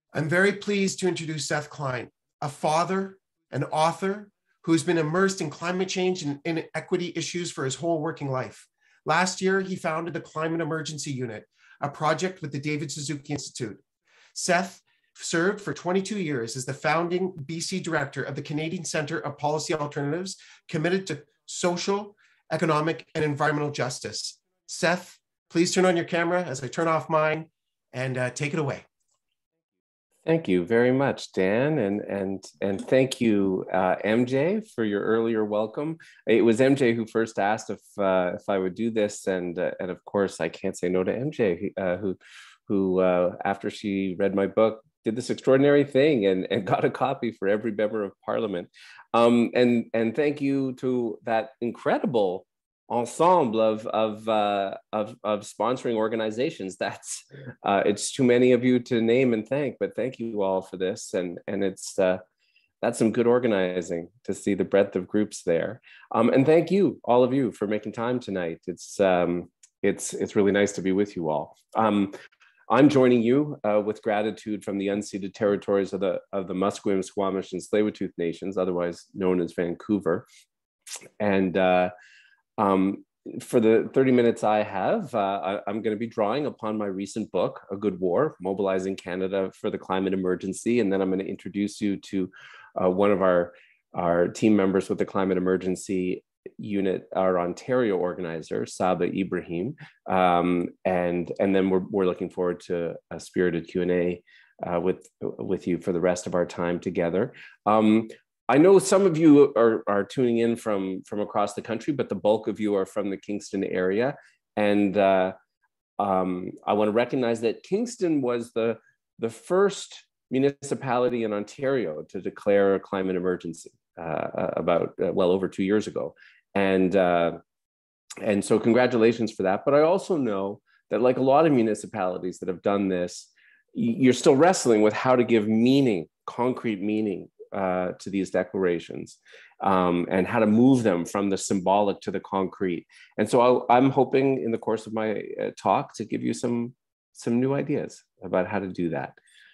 I'm very pleased to introduce Seth Klein, a father, an author who's been immersed in climate change and inequity issues for his whole working life. Last year, he founded the Climate Emergency Unit, a project with the David Suzuki Institute. Seth served for 22 years as the founding BC director of the Canadian Centre of Policy Alternatives, committed to social, economic, and environmental justice. Seth, please turn on your camera as I turn off mine and take it away. Thank you very much, Dan, and thank you, MJ, for your earlier welcome. It was MJ who first asked if I would do this, and of course I can't say no to MJ, who after she read my book did this extraordinary thing and got a copy for every member of Parliament. And thank you to that incredible ensemble of sponsoring organizations. That's it's too many of you to name and thank, but thank you all for this, and it's that's some good organizing to see the breadth of groups there. And thank you, all of you, for making time tonight. It's really nice to be with you all. I'm joining you with gratitude from the unceded territories of the Musqueam, Squamish, and Tsleil-Waututh nations, otherwise known as Vancouver. And for the 30 minutes I have, I'm going to be drawing upon my recent book, A Good War, Mobilizing Canada for the Climate Emergency. And then I'm going to introduce you to one of our team members with the Climate Emergency Unit, our Ontario organizer, Saba Ibrahim. And then we're looking forward to a spirited Q&A with you for the rest of our time together. I know some of you are tuning in from across the country, but the bulk of you are from the Kingston area. And I want to recognize that Kingston was the first municipality in Ontario to declare a climate emergency about well over 2 years ago. And so congratulations for that. But I also know that, like a lot of municipalities that have done this, you're still wrestling with how to give meaning, concrete meaning, to these declarations, and how to move them from the symbolic to the concrete. And so I'm hoping in the course of my talk to give you some new ideas about how to do that.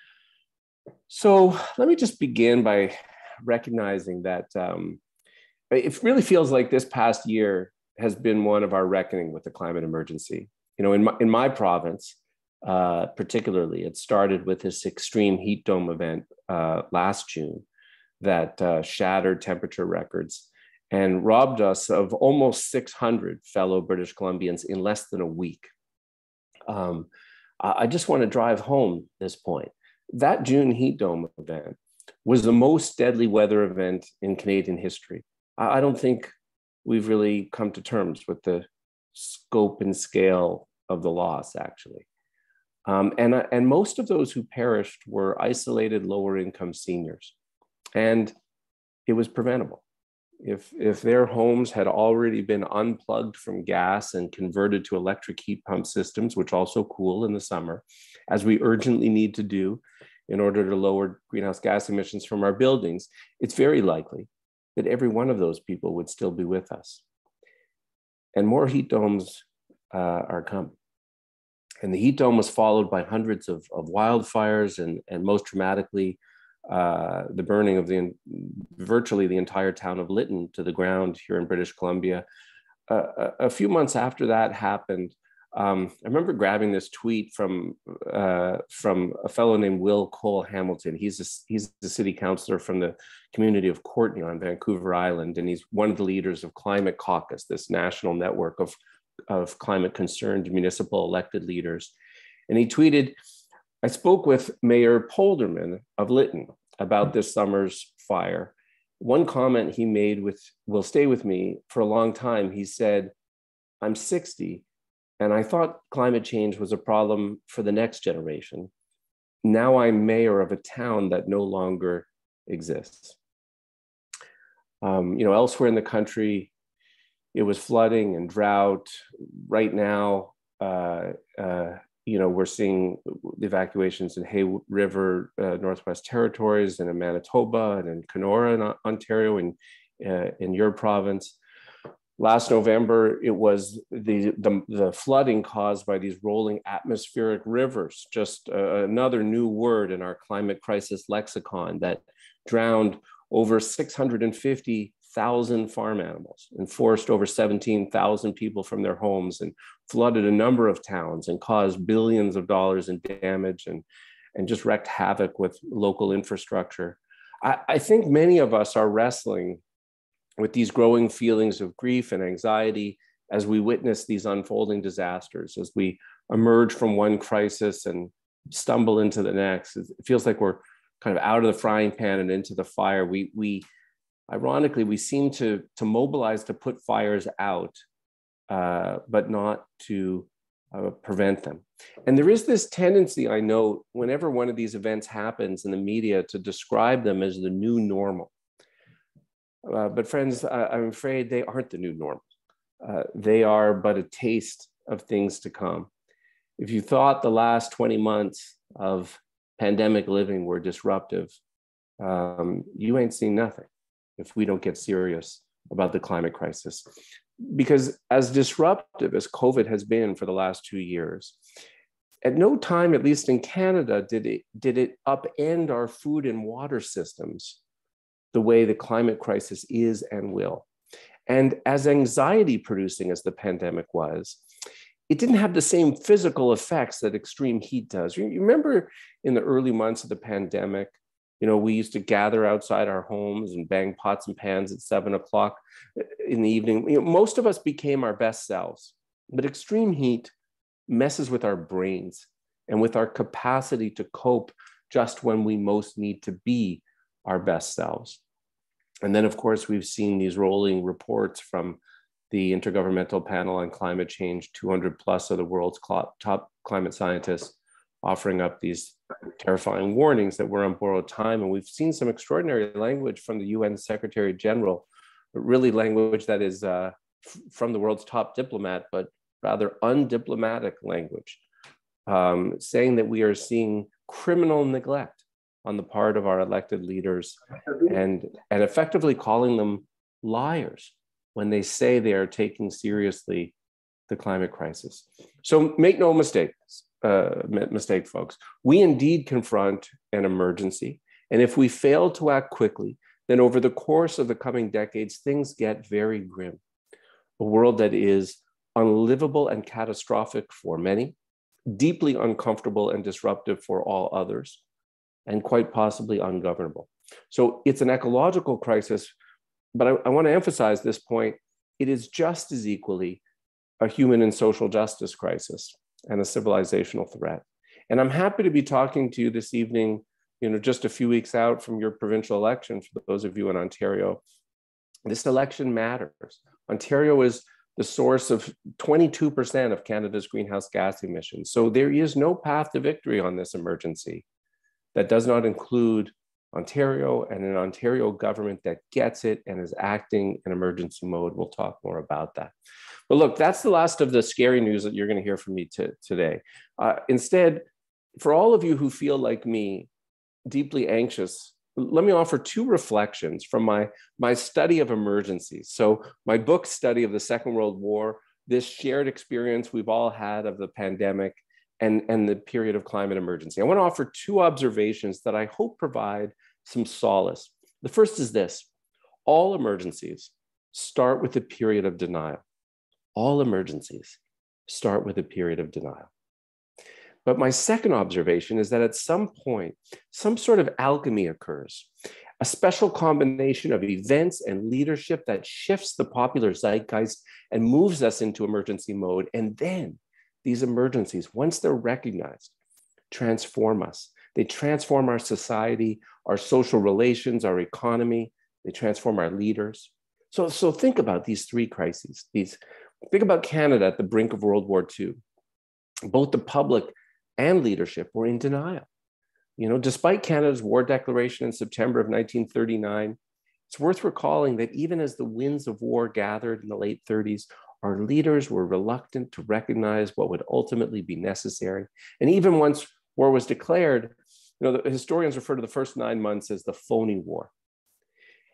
So let me just begin by recognizing that it really feels like this past year has been one of our reckoning with the climate emergency. You know, in my province, particularly, it started with this extreme heat dome event last June that shattered temperature records and robbed us of almost 600 fellow British Columbians in less than a week. I just want to drive home this point. That June heat dome event was the most deadly weather event in Canadian history. I don't think we've really come to terms with the scope and scale of the loss, actually. And most of those who perished were isolated lower income seniors. And it was preventable. If their homes had already been unplugged from gas and converted to electric heat pump systems, which also cool in the summer, as we urgently need to do in order to lower greenhouse gas emissions from our buildings, it's very likely that every one of those people would still be with us. And more heat domes are coming. And the heat dome was followed by hundreds of wildfires and most dramatically, the burning of virtually the entire town of Lytton to the ground here in British Columbia. A few months after that happened, I remember grabbing this tweet from a fellow named Will Cole Hamilton. He's the city councillor from the community of Courtenay on Vancouver Island, and he's one of the leaders of Climate Caucus, this national network of climate concerned municipal elected leaders. And he tweeted, "I spoke with Mayor Polderman of Lytton about this summer's fire. One comment he made will stay with me for a long time. He said, 'I'm 60, and I thought climate change was a problem for the next generation. Now I'm mayor of a town that no longer exists.'" Elsewhere in the country, it was flooding and drought. Right now, we're seeing evacuations in Hay River, Northwest Territories, and in Manitoba, and in Kenora in Ontario, and in your province. Last November, it was the flooding caused by these rolling atmospheric rivers, just another new word in our climate crisis lexicon that drowned over 650,000 farm animals and forced over 17,000 people from their homes and flooded a number of towns and caused billions of dollars in damage and just wreaked havoc with local infrastructure. I think many of us are wrestling with these growing feelings of grief and anxiety as we witness these unfolding disasters, as we emerge from one crisis and stumble into the next. It feels like we're kind of out of the frying pan and into the fire. Ironically, we seem to mobilize to put fires out, but not to prevent them. And there is this tendency, I know, whenever one of these events happens in the media, to describe them as the new normal. But friends, I'm afraid they aren't the new normal. They are but a taste of things to come. If you thought the last 20 months of pandemic living were disruptive, you ain't seen nothing if we don't get serious about the climate crisis. Because as disruptive as COVID has been for the last 2 years, at no time, at least in Canada, did it upend our food and water systems the way the climate crisis is and will. And as anxiety producing as the pandemic was, it didn't have the same physical effects that extreme heat does. You remember in the early months of the pandemic, we used to gather outside our homes and bang pots and pans at 7 o'clock in the evening. Most of us became our best selves, but extreme heat messes with our brains and with our capacity to cope just when we most need to be our best selves. And then, of course, we've seen these rolling reports from the Intergovernmental Panel on Climate Change, 200 plus of the world's top climate scientists offering up these terrifying warnings that we're on borrowed time. And we've seen some extraordinary language from the UN Secretary General, but really language that is from the world's top diplomat, but rather undiplomatic language, saying that we are seeing criminal neglect on the part of our elected leaders and effectively calling them liars when they say they are taking seriously the climate crisis. So make no mistake, folks. We indeed confront an emergency. And if we fail to act quickly, then over the course of the coming decades, things get very grim. A world that is unlivable and catastrophic for many, deeply uncomfortable and disruptive for all others, and quite possibly ungovernable. So it's an ecological crisis, but I want to emphasize this point. It is just as equally a human and social justice crisis and a civilizational threat. And I'm happy to be talking to you this evening, just a few weeks out from your provincial election, for those of you in Ontario. This election matters. Ontario is the source of 22% of Canada's greenhouse gas emissions. So there is no path to victory on this emergency that does not include Ontario and an Ontario government that gets it and is acting in emergency mode. We'll talk more about that. But look, that's the last of the scary news that you're going to hear from me today. Instead, for all of you who feel like me, deeply anxious, let me offer two reflections from my study of emergencies. So my book study of the Second World War, this shared experience we've all had of the pandemic, and the period of climate emergency. I want to offer two observations that I hope provide some solace. The first is this: all emergencies start with a period of denial. All emergencies start with a period of denial. But my second observation is that at some point, some sort of alchemy occurs, a special combination of events and leadership that shifts the popular zeitgeist and moves us into emergency mode. And then these emergencies, once they're recognized, transform us. They transform our society, our social relations, our economy. They transform our leaders. So think about these three crises. Think about Canada at the brink of World War II. Both the public and leadership were in denial. Despite Canada's war declaration in September of 1939, it's worth recalling that even as the winds of war gathered in the late 30s, our leaders were reluctant to recognize what would ultimately be necessary. And even once war was declared, the historians refer to the first 9 months as the phony war.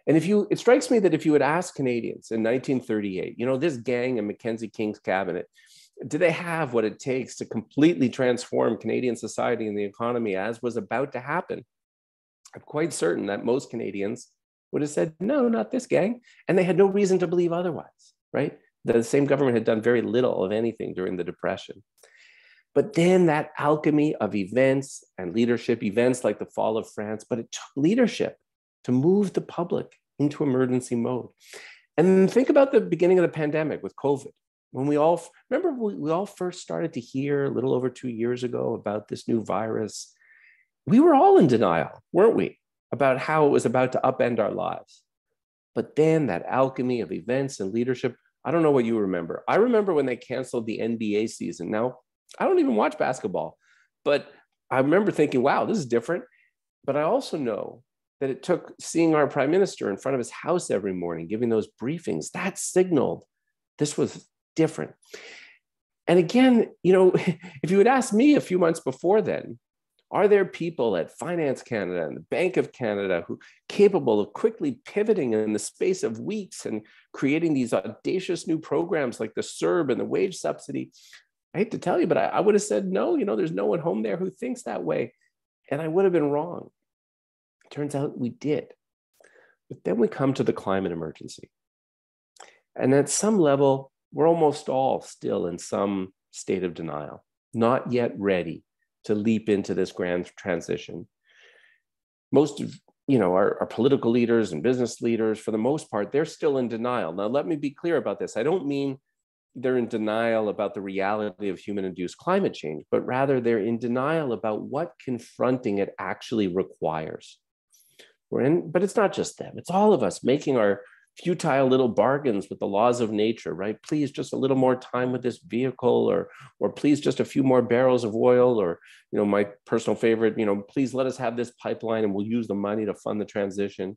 And it strikes me that if you would ask Canadians in 1938, this gang in Mackenzie King's cabinet, do they have what it takes to completely transform Canadian society and the economy as was about to happen? I'm quite certain that most Canadians would have said, no, not this gang. And they had no reason to believe otherwise, right? The same government had done very little of anything during the Depression. But then that alchemy of events and leadership, events like the fall of France, but it took leadership to move the public into emergency mode. And think about the beginning of the pandemic with COVID. When we all first started to hear a little over 2 years ago about this new virus, we were all in denial, weren't we, about how it was about to upend our lives. But then that alchemy of events and leadership, I don't know what you remember. I remember when they canceled the NBA season. Now, I don't even watch basketball, but I remember thinking, wow, this is different. But I also know that it took seeing our prime minister in front of his house every morning, giving those briefings, that signaled this was different. And again, if you had asked me a few months before then, are there people at Finance Canada and the Bank of Canada who capable of quickly pivoting in the space of weeks and creating these audacious new programs like the CERB and the wage subsidy? I hate to tell you, but I would have said, no, there's no one home there who thinks that way. And I would have been wrong. Turns out we did. But then we come to the climate emergency. And at some level, we're almost all still in some state of denial, not yet ready to leap into this grand transition. Most of our political leaders and business leaders, for the most part, they're still in denial. Now, let me be clear about this. I don't mean they're in denial about the reality of human-induced climate change, but rather they're in denial about what confronting it actually requires. But it's not just them. It's all of us making our futile little bargains with the laws of nature, right? Please, just a little more time with this vehicle, or please, just a few more barrels of oil, or, my personal favorite, please let us have this pipeline and we'll use the money to fund the transition.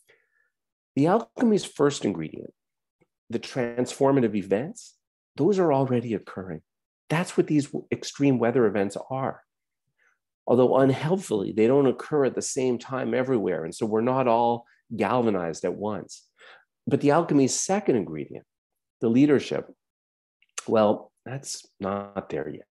The alchemy's first ingredient, the transformative events, those are already occurring. That's what these extreme weather events are. Although unhelpfully, they don't occur at the same time everywhere. And so we're not all galvanized at once. But the alchemy's second ingredient, the leadership, well, that's not there yet.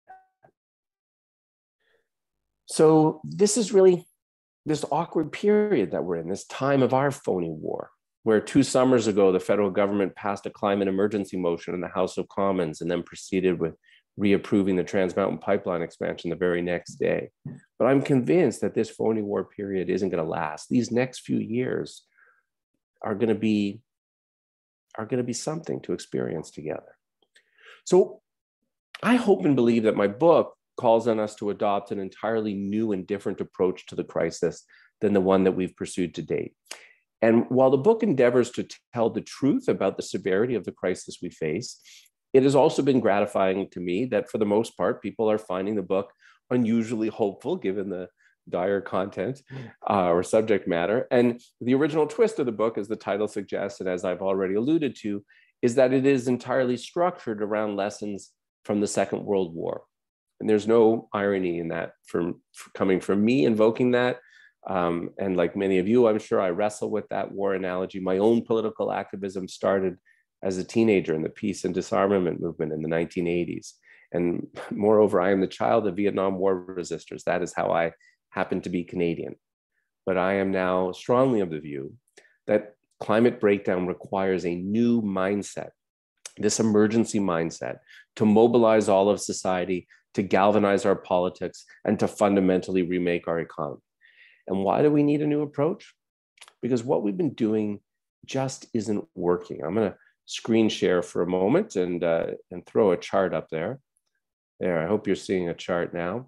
So this is really this awkward period that we're in, this time of our phony war, where 2 summers ago, the federal government passed a climate emergency motion in the House of Commons and then proceeded with reapproving the Trans Mountain Pipeline expansion the very next day. But I'm convinced that this phony war period isn't going to last. These next few years are going to be something to experience together. So I hope and believe that my book calls on us to adopt an entirely new and different approach to the crisis than the one that we've pursued to date. And while the book endeavors to tell the truth about the severity of the crisis we face, it has also been gratifying to me that for the most part, people are finding the book unusually hopeful given the dire content or subject matter. And the original twist of the book, as the title suggests, and as I've already alluded to, is that it is entirely structured around lessons from the Second World War. And there's no irony in that coming from me invoking that. And like many of you, I'm sure I wrestle with that war analogy. My own political activism started as a teenager in the peace and disarmament movement in the 1980s. And moreover, I am the child of Vietnam War resistors. That is how I happen to be Canadian. But I am now strongly of the view that climate breakdown requires a new mindset, this emergency mindset, to mobilize all of society, to galvanize our politics, and to fundamentally remake our economy. And why do we need a new approach? Because what we've been doing just isn't working. I'm going to screen share for a moment and throw a chart up there. There, I hope you're seeing a chart now.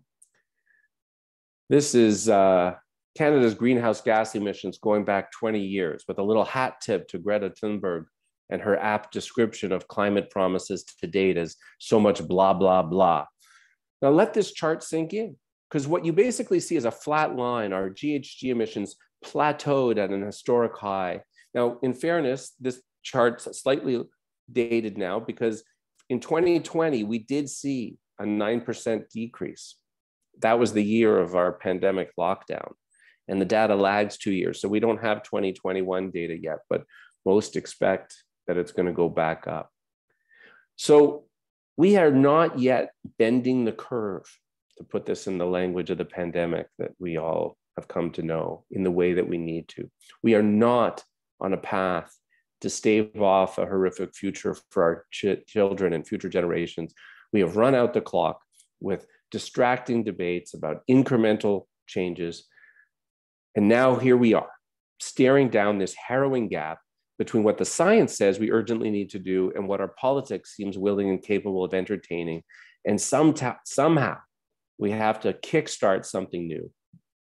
This is Canada's greenhouse gas emissions going back 20 years with a little hat tip to Greta Thunberg and her apt description of climate promises to date as so much blah, blah, blah. Now let this chart sink in, because what you basically see is a flat line. Our GHG emissions plateaued at an historic high. Now, in fairness, this chart's slightly dated now because in 2020, we did see a 9% decrease. That was the year of our pandemic lockdown. and the data lags 2 years. So we don't have 2021 data yet, but most expect that it's going to go back up. So we are not yet bending the curve, to put this in the language of the pandemic that we all have come to know, in the way that we need to. We are not on a path to stave off a horrific future for our children and future generations. We have run out the clock with distracting debates about incremental changes. And now here we are, staring down this harrowing gap between what the science says we urgently need to do and what our politics seems willing and capable of entertaining. And somehow we have to kickstart something new.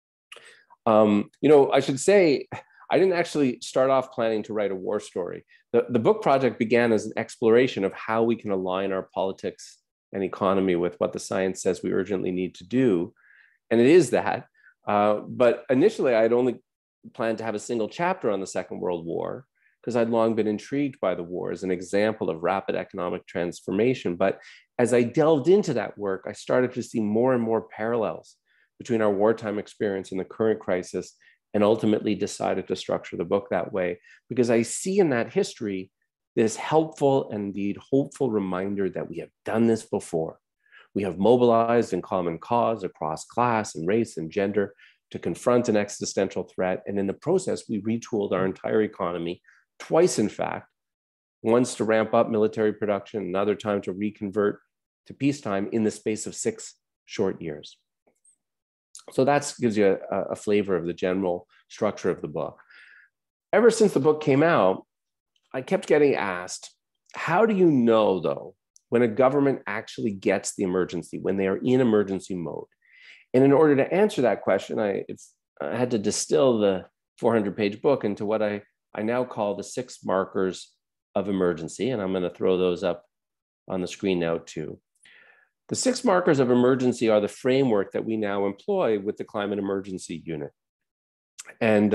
I should say, I didn't actually start off planning to write a war story. The book project began as an exploration of how we can align our politics and economy with what the science says we urgently need to do. And it is that. But initially, I had only planned to have a single chapter on the Second World War, because I'd long been intrigued by the war as an example of rapid economic transformation. But as I delved into that work, I started to see more and more parallels between our wartime experience and the current crisis, and ultimately decided to structure the book that way, because I see in that history this helpful and indeed hopeful reminder that we have done this before. We have mobilized in common cause across class and race and gender to confront an existential threat. And in the process, we retooled our entire economy, twice in fact, once to ramp up military production, another time to reconvert to peacetime in the space of 6 short years. So that gives you a flavor of the general structure of the book. Ever since the book came out, I kept getting asked, how do you know, though, when a government actually gets the emergency, when they are in emergency mode? And in order to answer that question, I had to distill the 400-page book into what I now call the 6 markers of emergency. And I'm going to throw those up on the screen now, too. The 6 markers of emergency are the framework that we now employ with the Climate Emergency Unit. And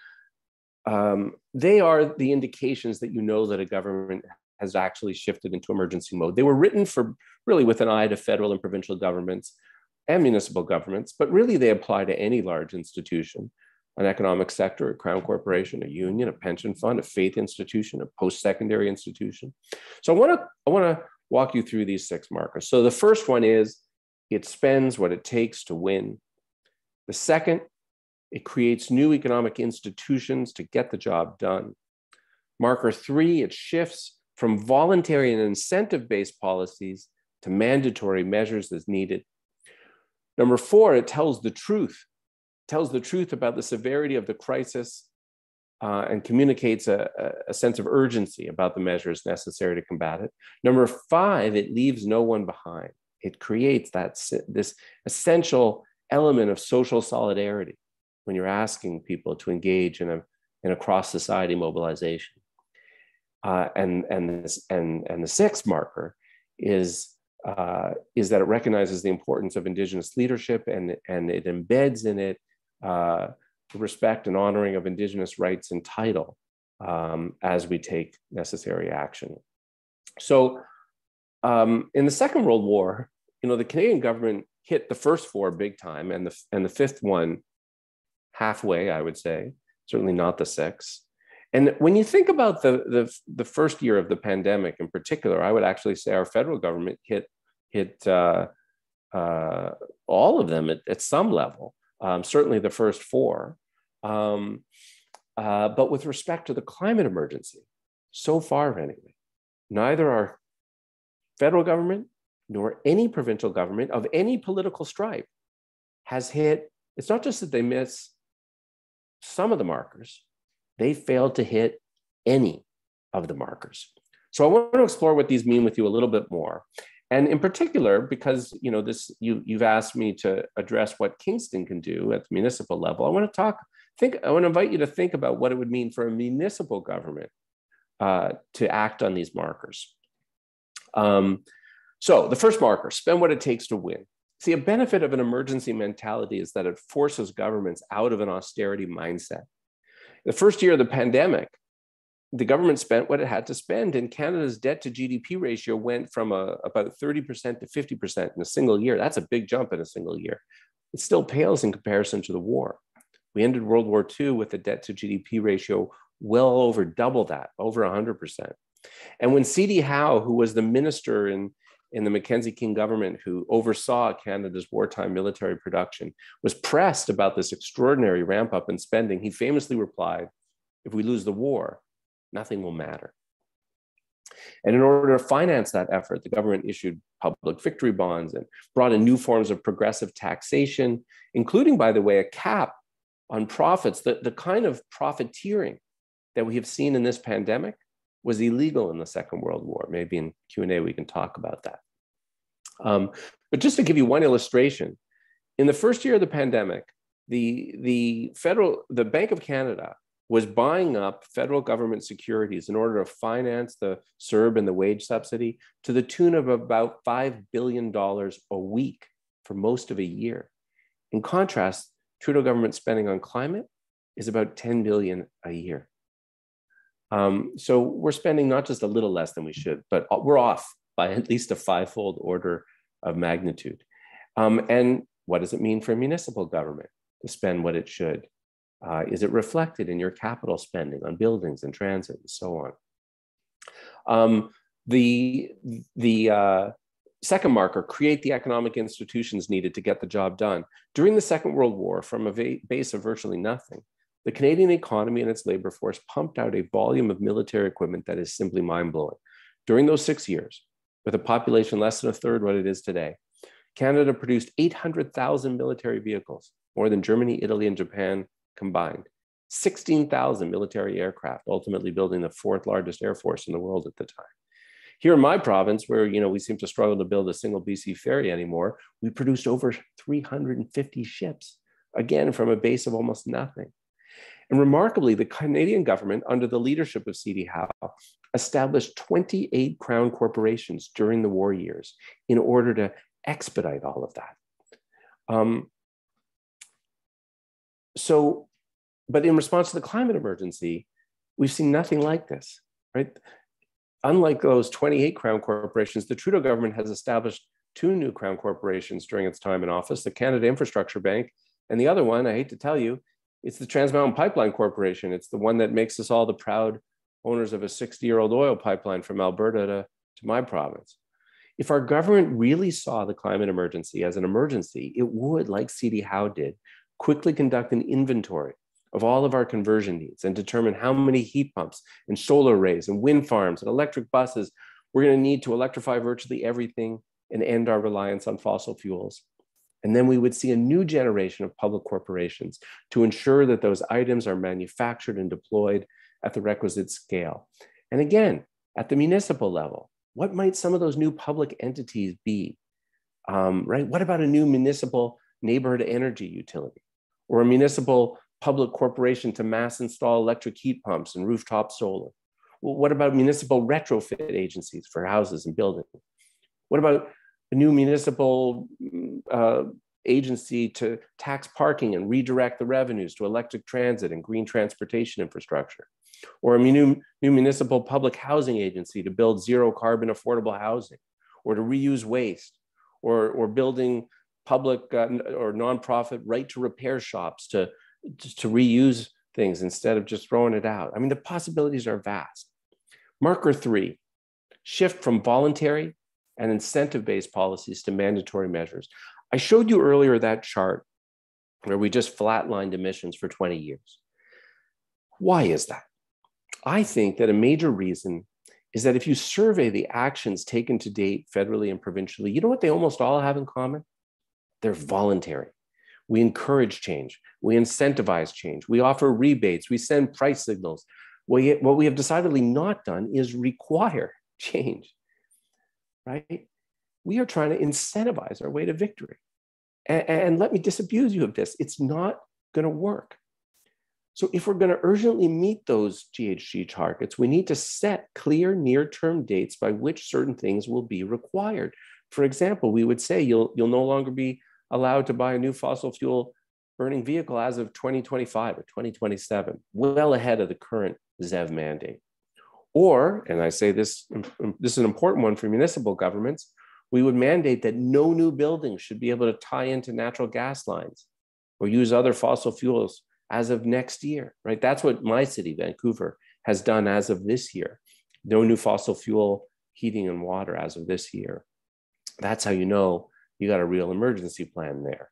they are the indications that you know that a government has actually shifted into emergency mode. They were written for really with an eye to federal and provincial governments and municipal governments, but really they apply to any large institution, an economic sector, a crown corporation, a union, a pension fund, a faith institution, a post-secondary institution. So I want to walk you through these 6 markers. So the first one is, it spends what it takes to win. The second, it creates new economic institutions to get the job done. Marker 3, it shifts from voluntary and incentive-based policies to mandatory measures as needed. Number 4, it tells the truth. It tells the truth about the severity of the crisis and communicates a sense of urgency about the measures necessary to combat it. Number 5, it leaves no one behind. It creates this essential element of social solidarity when you're asking people to engage in a cross-society mobilization. And the 6th marker is that it recognizes the importance of Indigenous leadership, and it embeds in it the respect and honoring of Indigenous rights and title as we take necessary action. So in the Second World War, the Canadian government hit the first 4 big time, and the 5th one halfway, I would say, certainly not the 6th. And when you think about the first year of the pandemic in particular, I would actually say our federal government hit all of them at some level, certainly the first 4. But with respect to the climate emergency, so far anyway, neither our federal government nor any provincial government of any political stripe has hit. It's not just that they miss some of the markers, they failed to hit any of the markers. So I want to explore what these mean with you a little bit more. And in particular, because you've asked me to address what Kingston can do at the municipal level, I want to invite you to think about what it would mean for a municipal government to act on these markers. So the first marker, spend what it takes to win. See, a benefit of an emergency mentality is that it forces governments out of an austerity mindset. The first year of the pandemic, the government spent what it had to spend, and Canada's debt to GDP ratio went from about 30% to 50% in a single year. That's a big jump in a single year. It still pales in comparison to the war. We ended World War II with a debt to GDP ratio well over double that, over 100%. And when C.D. Howe, who was the minister in the Mackenzie King government who oversaw Canada's wartime military production, was pressed about this extraordinary ramp up in spending, he famously replied, "If we lose the war, nothing will matter." And in order to finance that effort, the government issued public victory bonds and brought in new forms of progressive taxation, including, by the way, a cap on profits. The kind of profiteering that we have seen in this pandemic was illegal in the Second World War. Maybe in Q&A we can talk about that. But just to give you one illustration, in the first year of the pandemic, the Bank of Canada was buying up federal government securities in order to finance the CERB and the wage subsidy to the tune of about $5 billion a week for most of a year. In contrast, Trudeau government spending on climate is about $10 billion a year. So we're spending not just a little less than we should, but we're off by at least a fivefold order of magnitude. And what does it mean for municipal government to spend what it should? Is it reflected in your capital spending on buildings and transit and so on? The second marker, create the economic institutions needed to get the job done. During the Second World War, from a base of virtually nothing, the Canadian economy and its labor force pumped out a volume of military equipment that is simply mind-blowing. During those 6 years, with a population less than a third what it is today, Canada produced 800,000 military vehicles, more than Germany, Italy, and Japan combined. 16,000 military aircraft, ultimately building the fourth largest air force in the world at the time. Here in my province, where we seem to struggle to build a single BC ferry anymore, we produced over 350 ships, again, from a base of almost nothing. And remarkably, the Canadian government, under the leadership of C.D. Howe, established 28 crown corporations during the war years in order to expedite all of that. But in response to the climate emergency, we've seen nothing like this, right? Unlike those 28 crown corporations, the Trudeau government has established 2 new crown corporations during its time in office, the Canada Infrastructure Bank, and the other one, I hate to tell you, it's the Trans Mountain Pipeline Corporation. It's the one that makes us all the proud owners of a 60-year-old oil pipeline from Alberta to my province. If our government really saw the climate emergency as an emergency, it would, like C.D. Howe did, quickly conduct an inventory of all of our conversion needs and determine how many heat pumps and solar arrays and wind farms and electric buses we're going to need to electrify virtually everything and end our reliance on fossil fuels. And then we would see a new generation of public corporations to ensure that those items are manufactured and deployed at the requisite scale. And again, at the municipal level, what might some of those new public entities be? Right? What about a new municipal neighborhood energy utility or a municipal public corporation to mass install electric heat pumps and rooftop solar? Well, what about municipal retrofit agencies for houses and buildings? What about a new municipal agency to tax parking and redirect the revenues to electric transit and green transportation infrastructure? Or a new municipal public housing agency to build zero carbon affordable housing, or to reuse waste, or building public or nonprofit right to repair shops to reuse things instead of just throwing it out. I mean, the possibilities are vast. Marker 3, shift from voluntary and incentive-based policies to mandatory measures. I showed you earlier that chart where we just flatlined emissions for 20 years. Why is that? I think that a major reason is that if you survey the actions taken to date federally and provincially, you know what they almost all have in common? They're voluntary. We encourage change. We incentivize change. We offer rebates. We send price signals. What we have decidedly not done is require change, right? We are trying to incentivize our way to victory. And let me disabuse you of this. It's not going to work. So if we're going to urgently meet those GHG targets, we need to set clear near-term dates by which certain things will be required. For example, we would say you'll no longer be allowed to buy a new fossil fuel burning vehicle as of 2025 or 2027, well ahead of the current ZEV mandate. Or, and I say this is an important one for municipal governments, we would mandate that no new buildings should be able to tie into natural gas lines or use other fossil fuels as of next year, right? That's what my city, Vancouver, has done as of this year. No new fossil fuel heating and water as of this year. That's how you know you got a real emergency plan there.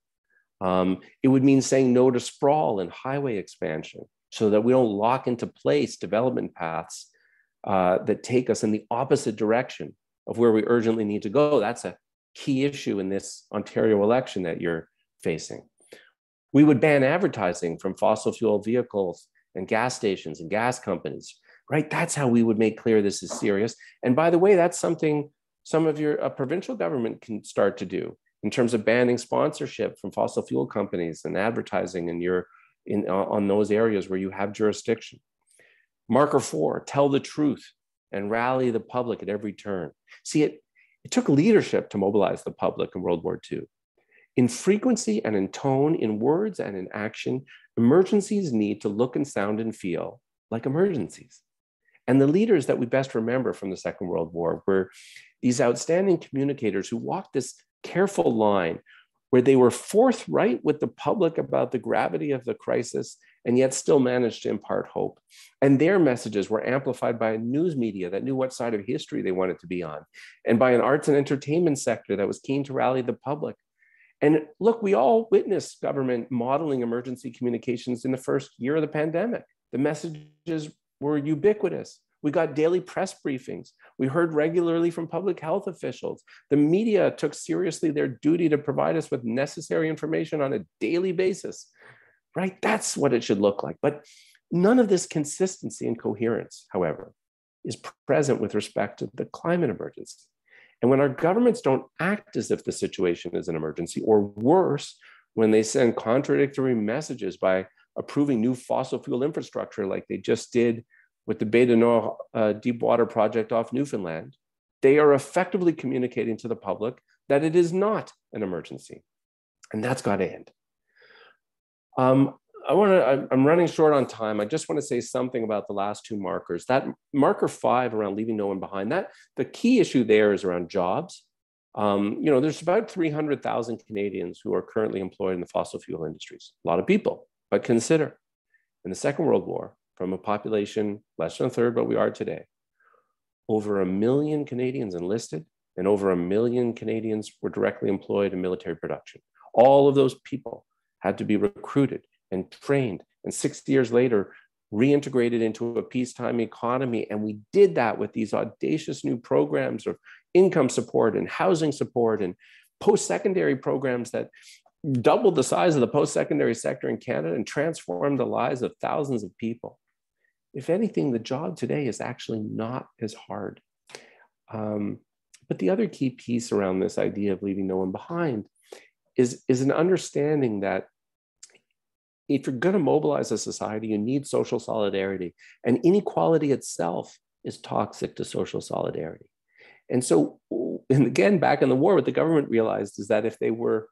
It would mean saying no to sprawl and highway expansion so that we don't lock into place development paths that take us in the opposite direction of where we urgently need to go. That's a key issue in this Ontario election that you're facing. We would ban advertising from fossil fuel vehicles and gas stations and gas companies, right? That's how we would make clear this is serious. And by the way, that's something some of your provincial government can start to do in terms of banning sponsorship from fossil fuel companies and advertising on those areas where you have jurisdiction. Marker 4, tell the truth and rally the public at every turn. See, it took leadership to mobilize the public in World War II. In frequency and in tone, in words and in action, emergencies need to look and sound and feel like emergencies. And the leaders that we best remember from the Second World War were these outstanding communicators who walked this careful line where they were forthright with the public about the gravity of the crisis and yet still managed to impart hope. And their messages were amplified by a news media that knew what side of history they wanted to be on, and by an arts and entertainment sector that was keen to rally the public. And look, we all witnessed government modeling emergency communications in the first year of the pandemic. The messages were ubiquitous. We got daily press briefings. We heard regularly from public health officials. The media took seriously their duty to provide us with necessary information on a daily basis, right? That's what it should look like. But none of this consistency and coherence, however, is present with respect to the climate emergency. And when our governments don't act as if the situation is an emergency, or worse, when they send contradictory messages by approving new fossil fuel infrastructure like they just did with the Bay du Nord deep water project off Newfoundland, they are effectively communicating to the public that it is not an emergency. And that's got to end. I'm running short on time. I just want to say something about the last two markers. That marker 5 around leaving no one behind, that the key issue there is around jobs. There's about 300,000 Canadians who are currently employed in the fossil fuel industries. A lot of people, but consider in the Second World War, from a population less than a third, but we are today, over 1 million Canadians enlisted and over 1 million Canadians were directly employed in military production. All of those people had to be recruited and trained, and 60 years later, reintegrated into a peacetime economy. And we did that with these audacious new programs of income support and housing support and post-secondary programs that doubled the size of the post-secondary sector in Canada and transformed the lives of thousands of people. If anything, the job today is actually not as hard. But the other key piece around this idea of leaving no one behind is an understanding that if you're going to mobilize a society, you need social solidarity. And inequality itself is toxic to social solidarity. And so, and again, back in the war, what the government realized is that if they were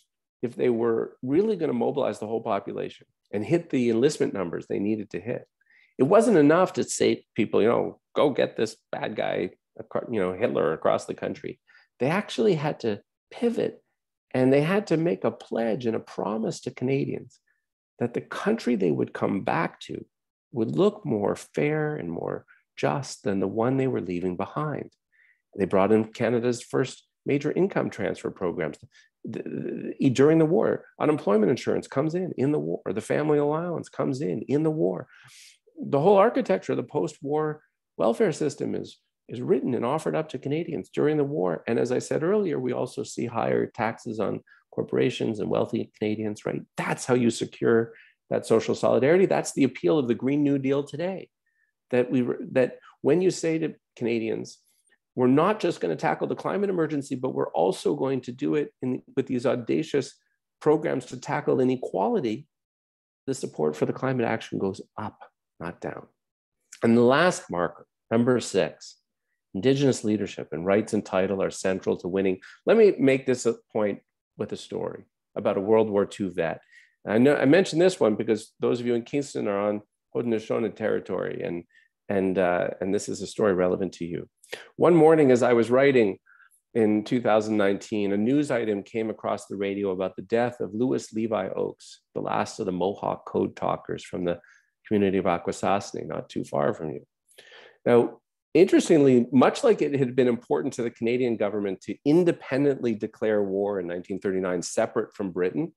really going to mobilize the whole population and hit the enlistment numbers they needed to hit, it wasn't enough to say to people, go get this bad guy, Hitler, across the country. They actually had to pivot, and they had to make a pledge and a promise to Canadians that the country they would come back to would look more fair and more just than the one they were leaving behind. They brought in Canada's first major income transfer programs. During the war, unemployment insurance comes in the war. The family allowance comes in the war. The whole architecture of the post-war welfare system is written and offered up to Canadians during the war. And as I said earlier, we also see higher taxes on corporations and wealthy Canadians, right? That's how you secure that social solidarity. That's the appeal of the Green New Deal today. That when you say to Canadians, we're not just going to tackle the climate emergency, but we're also going to do it with these audacious programs to tackle inequality, the support for the climate action goes up, not down. And the last marker, number 6, Indigenous leadership and rights and title are central to winning. Let me make this a point with a story about a World War II vet. I know I mentioned this one because those of you in Kingston are on Haudenosaunee territory, and this is a story relevant to you. One morning, as I was writing in 2019, a news item came across the radio about the death of Louis Levi Oakes, the last of the Mohawk code talkers from the community of Akwesasne, not too far from you. Now, interestingly, much like it had been important to the Canadian government to independently declare war in 1939, separate from Britain,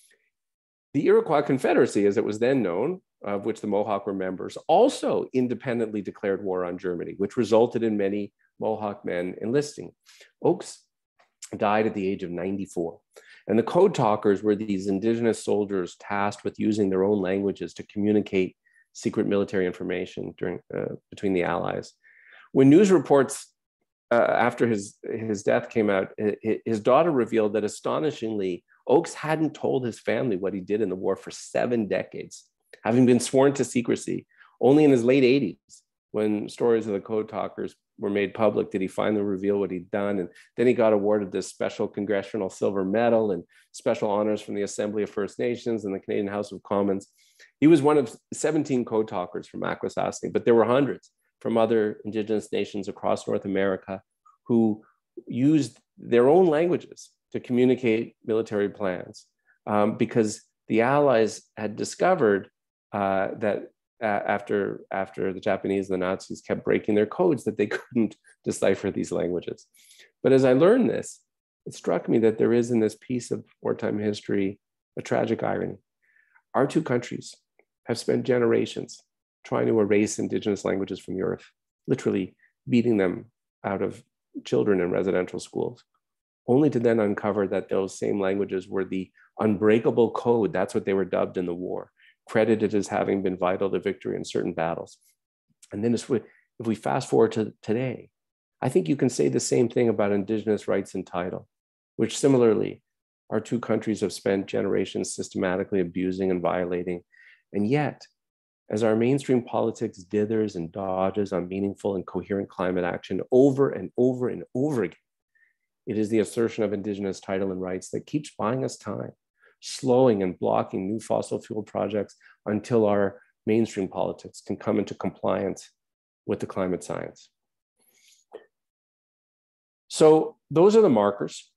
the Iroquois Confederacy, as it was then known, of which the Mohawk were members, also independently declared war on Germany, which resulted in many Mohawk men enlisting. Oakes died at the age of 94. And the code talkers were these indigenous soldiers tasked with using their own languages to communicate secret military information between the Allies. When news reports after his death came out, his daughter revealed that astonishingly, Oakes hadn't told his family what he did in the war for 7 decades, having been sworn to secrecy. Only in his late 80s, when stories of the code talkers were made public, did he finally reveal what he'd done. And then he got awarded this special Congressional Silver Medal and special honors from the Assembly of First Nations and the Canadian House of Commons. He was one of 17 code talkers from Akwesasne, but there were hundreds from other Indigenous nations across North America who used their own languages to communicate military plans, because the Allies had discovered that after the Japanese and the Nazis kept breaking their codes, that they couldn't decipher these languages. But as I learned this, it struck me that there is in this piece of wartime history a tragic irony. Our two countries have spent generations trying to erase Indigenous languages from the earth, literally beating them out of children in residential schools, only to then uncover that those same languages were the unbreakable code. That's what they were dubbed in the war, credited as having been vital to victory in certain battles. And then if we fast forward to today, I think you can say the same thing about Indigenous rights and title, which similarly, our two countries have spent generations systematically abusing and violating. And yet, as our mainstream politics dithers and dodges on meaningful and coherent climate action over and over and over again, it is the assertion of Indigenous title and rights that keeps buying us time, slowing and blocking new fossil fuel projects until our mainstream politics can come into compliance with the climate science. So those are the markers.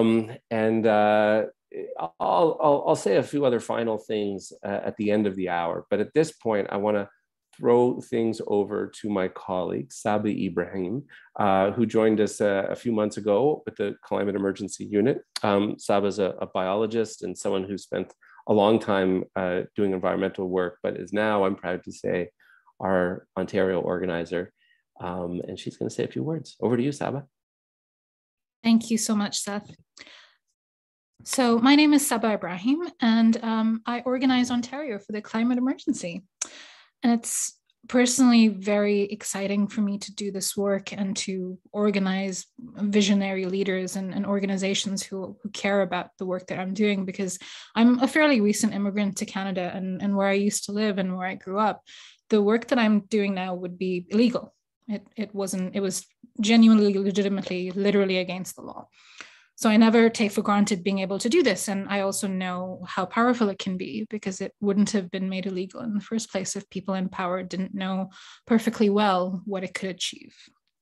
I'll say a few other final things at the end of the hour, but at this point, I want to throw things over to my colleague, Saba Ibrahim, who joined us a few months ago with the Climate Emergency Unit. Saba is a biologist and someone who spent a long time doing environmental work, but is now, I'm proud to say, our Ontario organizer. And she's going to say a few words. Over to you, Saba. Thank you so much, Seth. So my name is Saba Ibrahim, and I organize Ontario for the climate emergency. And it's personally very exciting for me to do this work and to organize visionary leaders and organizations who care about the work that I'm doing, because I'm a fairly recent immigrant to Canada, and where I used to live and where I grew up, the work that I'm doing now would be illegal. It was genuinely, legitimately, literally against the law. So I never take for granted being able to do this. And I also know how powerful it can be, because it wouldn't have been made illegal in the first place if people in power didn't know perfectly well what it could achieve.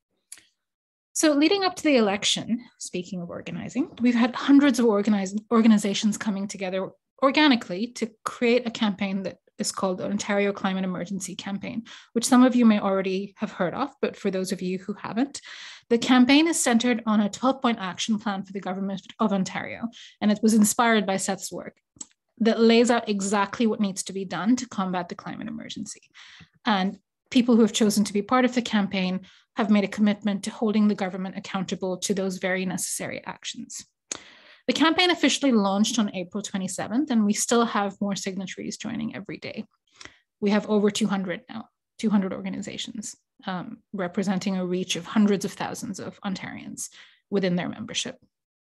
So leading up to the election, speaking of organizing, we've had hundreds of organizations coming together organically to create a campaign that is called the Ontario Climate Emergency Campaign, which some of you may already have heard of, but for those of you who haven't, the campaign is centered on a 12-point action plan for the government of Ontario, and it was inspired by Seth's work that lays out exactly what needs to be done to combat the climate emergency. And people who have chosen to be part of the campaign have made a commitment to holding the government accountable to those very necessary actions. The campaign officially launched on April 27th, and we still have more signatories joining every day. We have over 200 now, 200 organizations, representing a reach of hundreds of thousands of Ontarians within their membership.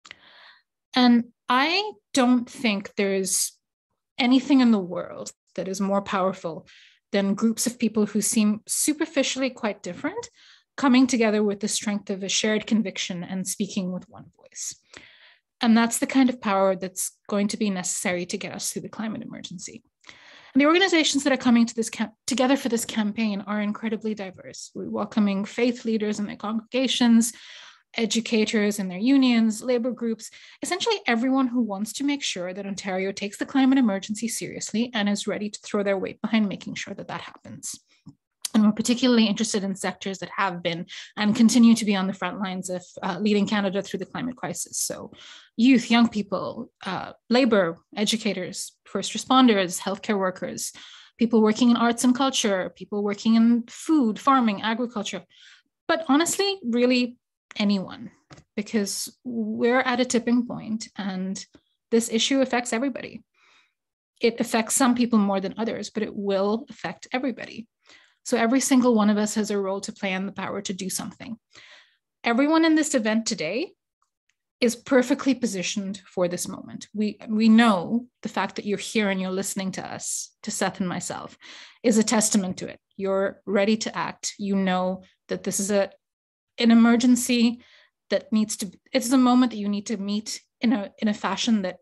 And I don't think there's anything in the world that is more powerful than groups of people who seem superficially quite different, coming together with the strength of a shared conviction and speaking with one voice. And that's the kind of power that's going to be necessary to get us through the climate emergency. And the organizations that are coming to this together for this campaign are incredibly diverse. We're welcoming faith leaders and their congregations, educators and their unions, labor groups, essentially everyone who wants to make sure that Ontario takes the climate emergency seriously and is ready to throw their weight behind making sure that that happens. And we're particularly interested in sectors that have been and continue to be on the front lines of leading Canada through the climate crisis. So youth, young people, labor, educators, first responders, healthcare workers, people working in arts and culture, people working in food, farming, agriculture, but honestly, really anyone, because we're at a tipping point and this issue affects everybody. It affects some people more than others, but it will affect everybody. So every single one of us has a role to play and the power to do something. Everyone in this event today is perfectly positioned for this moment. We know the fact that you're here and you're listening to us, to Seth and myself, is a testament to it. You're ready to act. You know that this is an emergency that needs to, it's a moment that you need to meet in a fashion that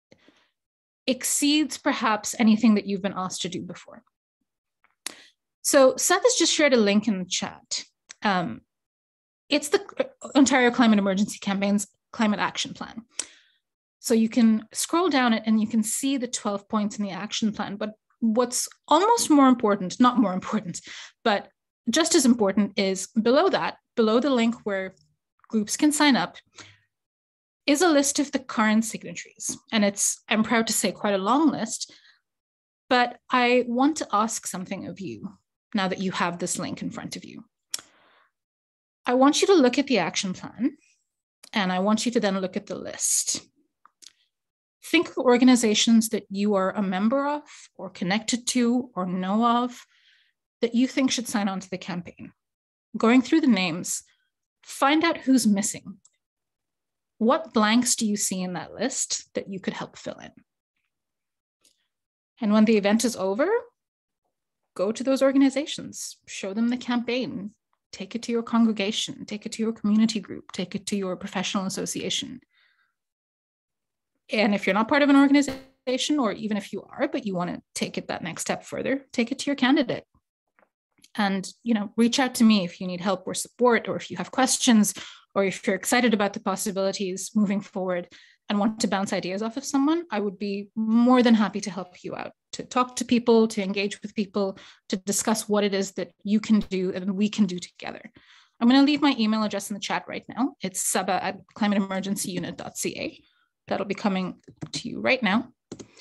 exceeds perhaps anything that you've been asked to do before. So Seth has just shared a link in the chat. It's the Ontario Climate Emergency Campaign's Climate Action Plan. So you can scroll down it and you can see the 12 points in the action plan. But what's almost more important, not more important, but just as important is below that, below the link where groups can sign up, is a list of the current signatories. And it's, I'm proud to say, quite a long list. But I want to ask something of you now that you have this link in front of you. I want you to look at the action plan, and I want you to then look at the list. Think of organizations that you are a member of or connected to or know of that you think should sign on to the campaign. Going through the names, find out who's missing. What blanks do you see in that list that you could help fill in? And when the event is over, go to those organizations, show them the campaign, take it to your congregation, take it to your community group, take it to your professional association. And if you're not part of an organization, or even if you are, but you want to take it that next step further, take it to your candidate. And, reach out to me if you need help or support, or if you have questions, or if you're excited about the possibilities moving forward and want to bounce ideas off of someone. I would be more than happy to help you out, to talk to people, to engage with people, to discuss what it is that you can do and we can do together. I'm going to leave my email address in the chat right now. It's saba@climateemergencyunit.ca. That'll be coming to you right now.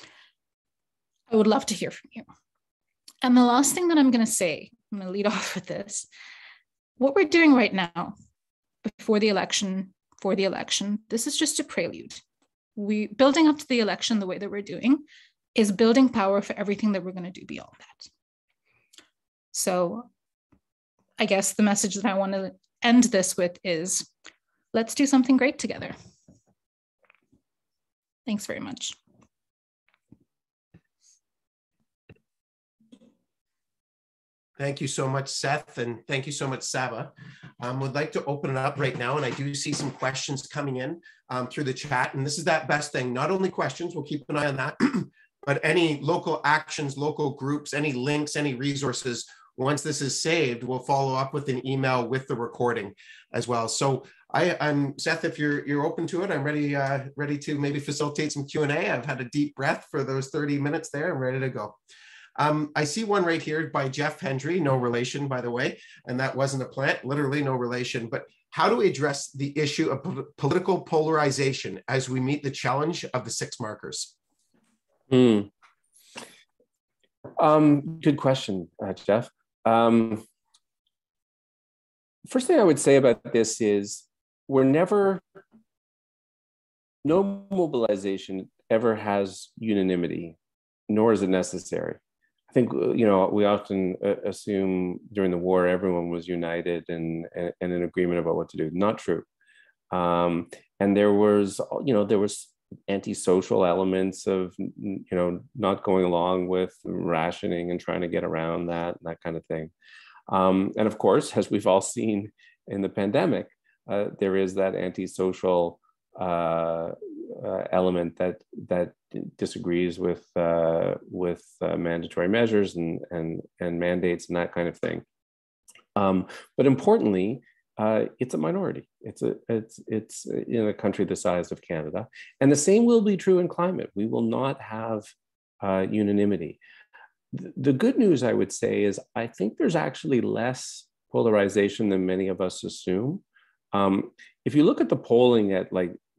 I would love to hear from you. And the last thing that I'm going to say, I'm going to lead off with this. What we're doing right now, before the election, for the election, this is just a prelude. Building up to the election the way that we're doing is building power for everything that we're going to do beyond that. So I guess the message that I want to end this with is, let's do something great together. Thanks very much. Thank you so much, Seth, and thank you so much, Saba. Would like to open it up right now, and I do see some questions coming in through the chat, and this is that best thing. Not only questions, we'll keep an eye on that, but any local actions, local groups, any links, any resources. Once this is saved, we'll follow up with an email with the recording as well. So I'm Seth, if you're open to it, I'm ready to maybe facilitate some Q&A. I've had a deep breath for those 30 minutes there. I'm ready to go. I see one right here by Jeff Hendry, no relation, by the way, and that wasn't a plant, literally no relation. But how do we address the issue of political polarization as we meet the challenge of the 6 markers? Good question, Jeff. First thing I would say about this is no mobilization ever has unanimity, nor is it necessary. I think, we often assume during the war, everyone was united and in agreement about what to do. Not true. And there was antisocial elements of, not going along with rationing and trying to get around that kind of thing. And of course, as we've all seen in the pandemic, there is that antisocial element that disagrees with mandatory measures and mandates and that kind of thing. But importantly, it's a minority. It's in a country the size of Canada. And the same will be true in climate. We will not have unanimity. The good news, I would say, is I think there's actually less polarization than many of us assume. If you look at the polling at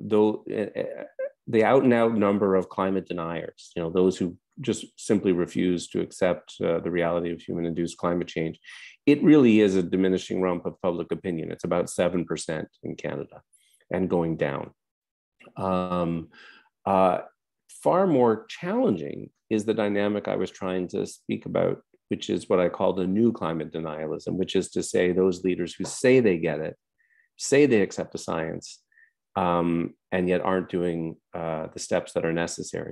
the out and out number of climate deniers, those who just simply refuse to accept the reality of human induced climate change, it really is a diminishing rump of public opinion. It's about 7% in Canada and going down. Far more challenging is the dynamic I was trying to speak about, which is what I call the new climate denialism, which is to say those leaders who say they get it, say they accept the science, and yet aren't doing the steps that are necessary.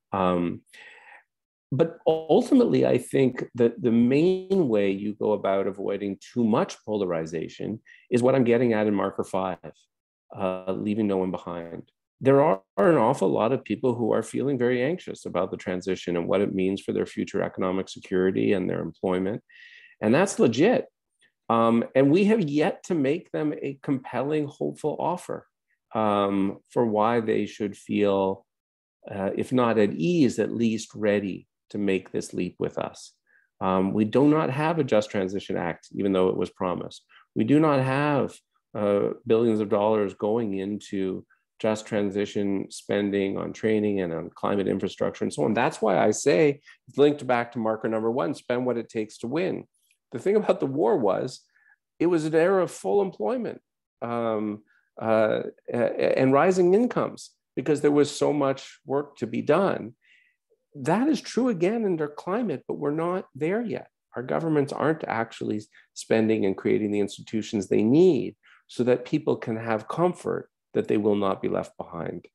But ultimately, I think that the main way you go about avoiding too much polarization is what I'm getting at in marker 5, leaving no one behind. There are an awful lot of people who are feeling very anxious about the transition and what it means for their future economic security and their employment. And that's legit. And we have yet to make them a compelling, hopeful offer for why they should feel, if not at ease, at least ready to make this leap with us. We do not have a Just Transition Act, even though it was promised. We do not have billions of dollars going into just transition spending on training and on climate infrastructure and so on. That's why I say, it's linked back to marker number 1, spend what it takes to win. The thing about the war was, it was an era of full employment and rising incomes because there was so much work to be done. That is true again in their climate, but we're not there yet. Our governments aren't actually spending and creating the institutions they need so that people can have comfort that they will not be left behind.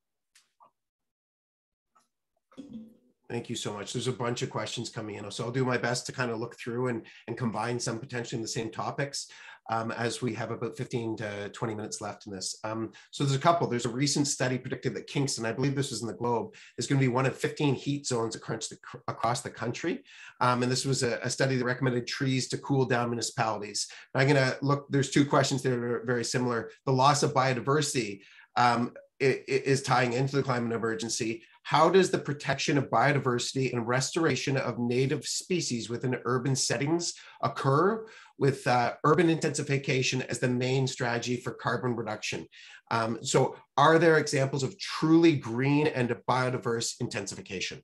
Thank you so much. There's a bunch of questions coming in. So I'll do my best to kind of look through and combine some potentially in the same topics as we have about 15 to 20 minutes left in this. So there's a couple. There's a recent study predicted that Kingston, I believe this was in the Globe, is going to be one of 15 heat zones across the country. And this was a study that recommended trees to cool down municipalities. I'm going to look, there's 2 questions that are very similar. The loss of biodiversity is tying into the climate emergency. How does the protection of biodiversity and restoration of native species within urban settings occur with urban intensification as the main strategy for carbon reduction? So are there examples of truly green and biodiverse intensification?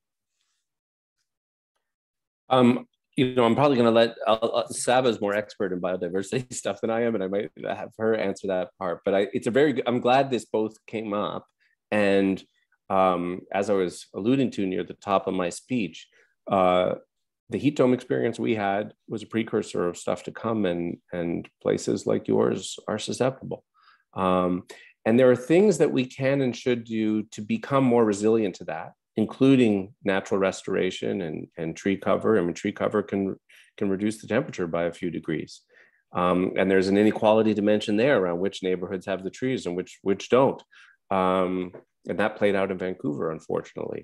I'm probably going to let Saba's more expert in biodiversity stuff than I am, and I might have her answer that part. But I'm glad this both came up. And as I was alluding to near the top of my speech, the heat dome experience we had was a precursor of stuff to come, and places like yours are susceptible. And there are things that we can and should do to become more resilient to that, including natural restoration and tree cover. I mean, tree cover can reduce the temperature by a few degrees. And there's an inequality dimension there around which neighborhoods have the trees and which don't. And that played out in Vancouver, unfortunately.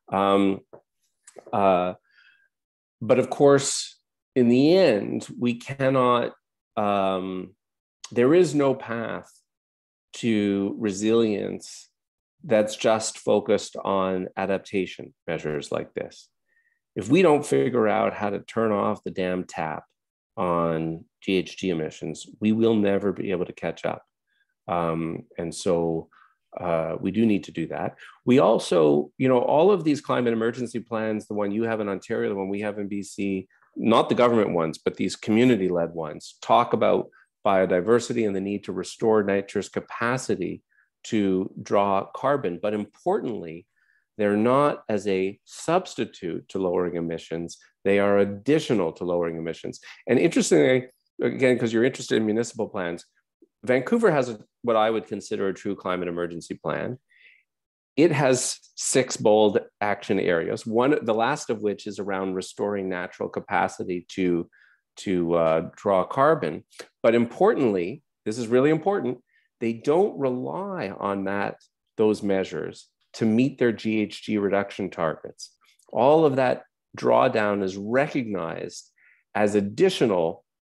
But of course, in the end, we cannot, there is no path to resilience that's just focused on adaptation measures like this. If we don't figure out how to turn off the damn tap on GHG emissions, we will never be able to catch up. And so we do need to do that. We also, all of these climate emergency plans, the one you have in Ontario, the one we have in BC, not the government ones, but these community-led ones, talk about biodiversity and the need to restore nature's capacity to draw carbon. But importantly, they're not as a substitute to lowering emissions. They are additional to lowering emissions. And interestingly, again, because you're interested in municipal plans, Vancouver has what I would consider a true climate emergency plan. It has 6 bold action areas, the last of which is around restoring natural capacity to draw carbon. But importantly, this is really important, they don't rely on those measures to meet their GHG reduction targets. All of that drawdown is recognized as additional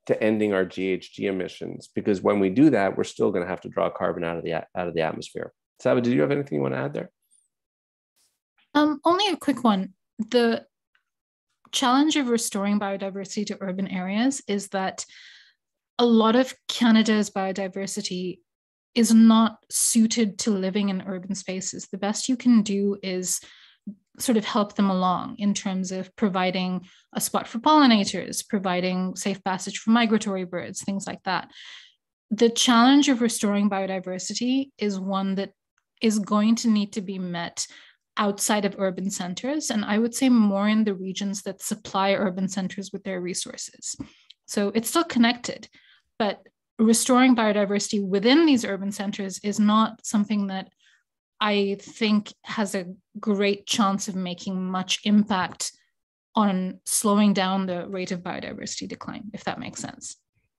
to ending our GHG emissions, because when we do that, we're still going to have to draw carbon out of the atmosphere. Saba, did you have anything you want to add there? Only a quick one. The challenge of restoring biodiversity to urban areas is that a lot of Canada's biodiversity is not suited to living in urban spaces. The best you can do is sort of help them along in terms of providing a spot for pollinators, providing safe passage for migratory birds, things like that. The challenge of restoring biodiversity is one that is going to need to be met outside of urban centers, and I would say more in the regions that supply urban centers with their resources. So it's still connected, but restoring biodiversity within these urban centers is not something that I think has a great chance of making much impact on slowing down the rate of biodiversity decline, if that makes sense.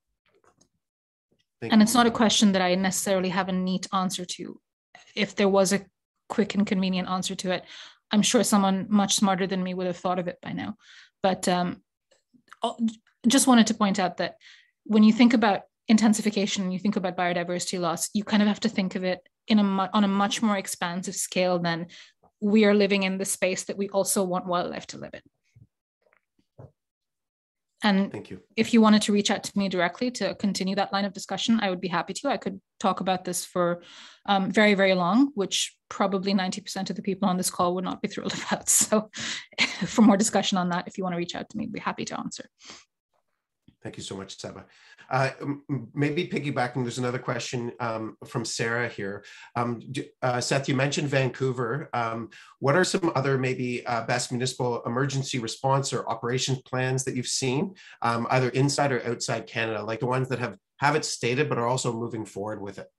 And it's not a question that I necessarily have a neat answer to. If there was a quick and convenient answer to it, I'm sure someone much smarter than me would have thought of it by now. But just wanted to point out that when you think about intensification, you think about biodiversity loss, you kind of have to think of it on a much more expansive scale than we are living in the space that we also want wildlife to live in. And thank you. If you wanted to reach out to me directly to continue that line of discussion, I would be happy to. I could talk about this for very, very long, which probably 90% of the people on this call would not be thrilled about. So for more discussion on that, if you want to reach out to me, I'd be happy to answer. Thank you so much, Saba. Maybe piggybacking, there's another question from Sarah here. Seth, you mentioned Vancouver. What are some other maybe best municipal emergency response or operations plans that you've seen, either inside or outside Canada, like the ones that have it stated, but are also moving forward with it?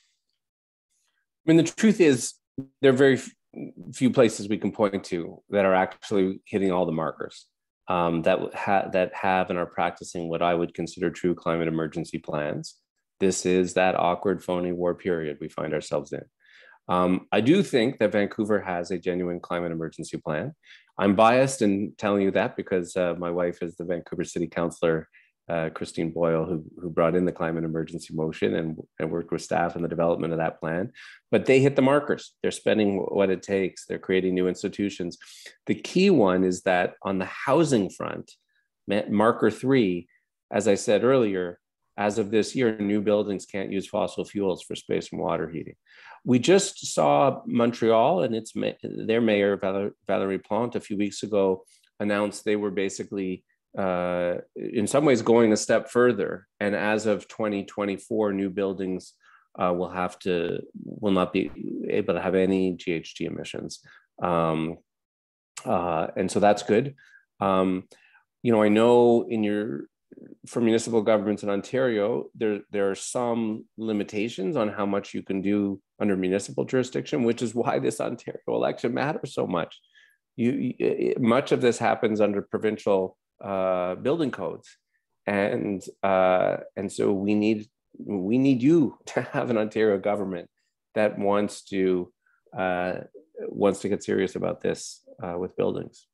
I mean, the truth is there are very few places we can point to that are actually hitting all the markers. That have and are practicing what I would consider true climate emergency plans. This is that awkward, phony war period we find ourselves in. I do think that Vancouver has a genuine climate emergency plan. I'm biased in telling you that because my wife is the Vancouver City Councillor, Christine Boyle, who brought in the climate emergency motion and worked with staff in the development of that plan. But they hit the markers. They're spending what it takes. They're creating new institutions. The key one is that on the housing front, marker 3, as I said earlier, as of this year, new buildings can't use fossil fuels for space and water heating. We just saw Montreal and their mayor, Valérie Plante, a few weeks ago announced they were basically in some ways going a step further, and as of 2024, new buildings will not be able to have any GHG emissions, and so that's good. I know for municipal governments in Ontario, there are some limitations on how much you can do under municipal jurisdiction, which is why this Ontario election matters so much. Much of this happens under provincial building codes, and so we need you to have an Ontario government that wants to get serious about this with buildings.